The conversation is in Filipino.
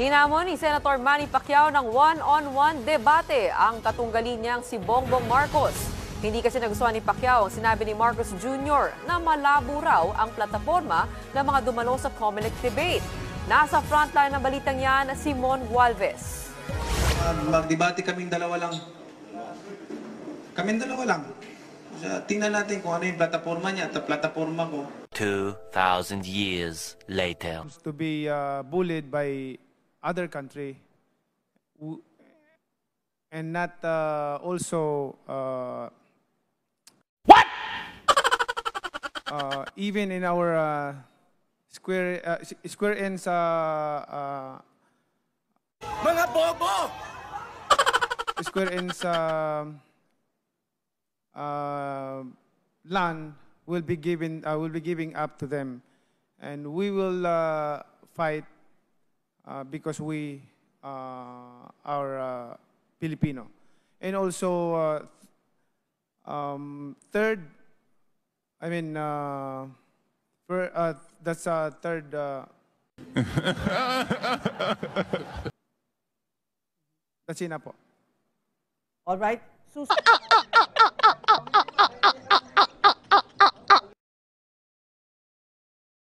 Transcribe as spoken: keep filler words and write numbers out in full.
Hinamon ni Senator Manny Pacquiao ng one-on-one debate ang katunggalin niyang si Bong-Bong Marcos. Hindi kasi nagustuhan ni Pacquiao ang sinabi ni Marcos Junior na malabo raw ang plataforma ng mga dumalo sa comelec debate. Nasa frontline ng balitang yan, Simon Gualvez. Uh, Magdebate kaming dalawa lang. Kaming dalawa lang. Tingnan natin kung ano yung plataforma niya at plataforma ko. two thousand years later. To be uh, bullied by other country and not uh, also uh, what uh, even in our uh, square uh, square ends uh, uh, mga bobo square ends uh, uh, land will be given uh, will be giving up to them, and we will uh, fight uh, because we uh, are uh, Filipino. And also uh, um, third, I mean uh, for, uh, that's uh, third uh, that's enough po. All right. Sus